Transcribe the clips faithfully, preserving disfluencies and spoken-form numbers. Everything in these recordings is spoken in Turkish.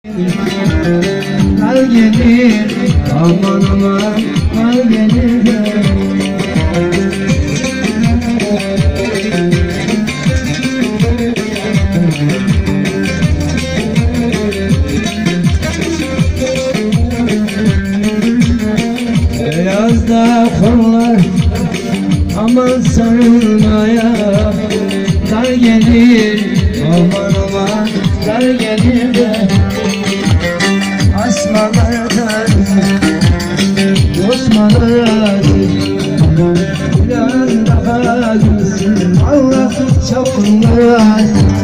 Kar gelir, aman aman, kar gelir. Beyazda kollar, aman sarılmaya. Kar gelir, aman aman, kar gelir de. Asmalardan, osmalara biraz daha gülsün, Allah çapınlara.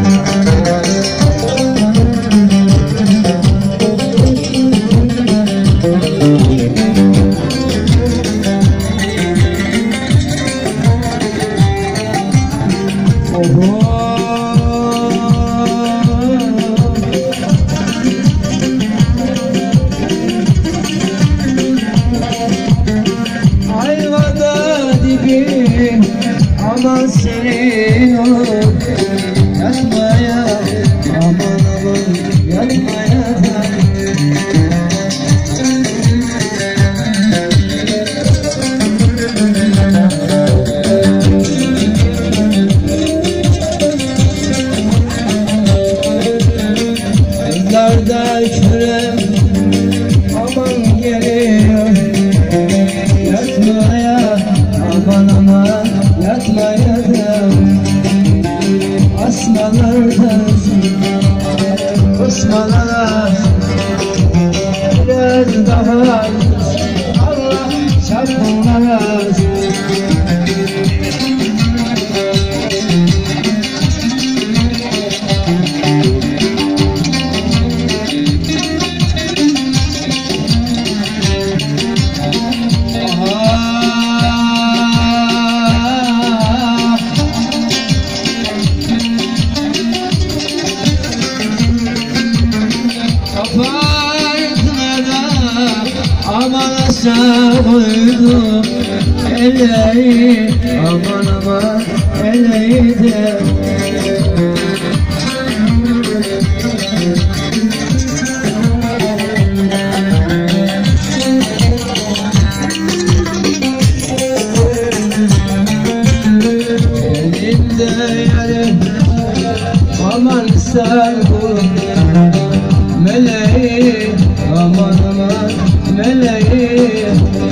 Aman senin olur yatmaya, aman aman yatmaya da. Kızlarda kürem aman geliyor yatmaya, aman aman yatmaya da. Asmalardan osmalara biraz daha Allah çarpınlara. Aman aşağı koydu eleği, aman aman eleği de. Elinde yarı aman sen bu meleği, aman aman meleği.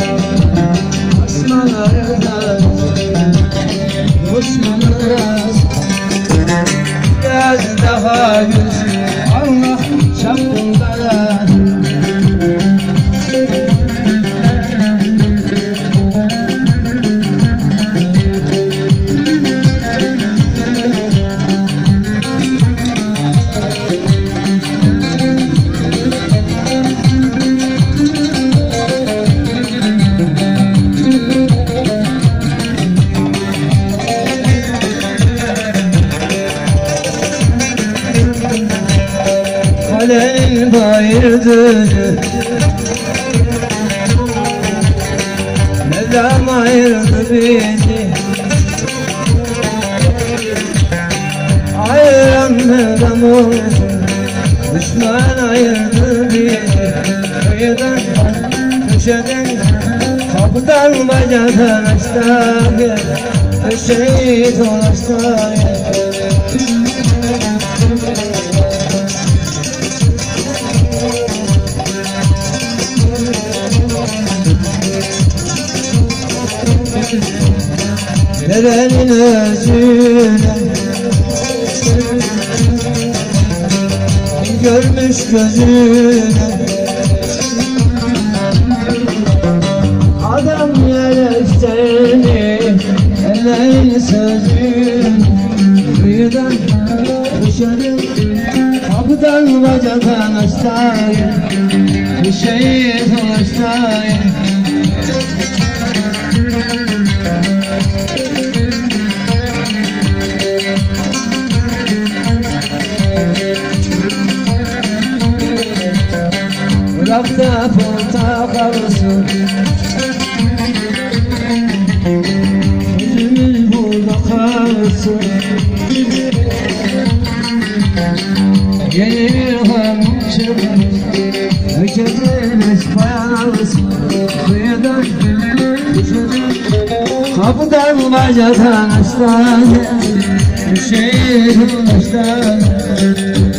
Asmalardan osmalara biraz daha gülsün, Allah çapınlara. Alem bayırdı, Mevlam ayırdı bizi. Ayıran Mevlam olsun, düşman ayırdı bizi. Kıyıdan, köşeden, kapıdan bacadan açtan gel, köşeyi dolaştan gel. Derenin özüne görmüş gözüne adam yere seni, ellerin sözün. Kıyıdan dışarı, kapıdan bacadan açtayım, bir şeyi dolaştayım. Bırakta portakalısın, yüzümüz burada kalsın. Yeni bir hanım çıktı, Herkesin eş bayanlısı kıyıdan kapıdan bacadan açtan şehir ulaştan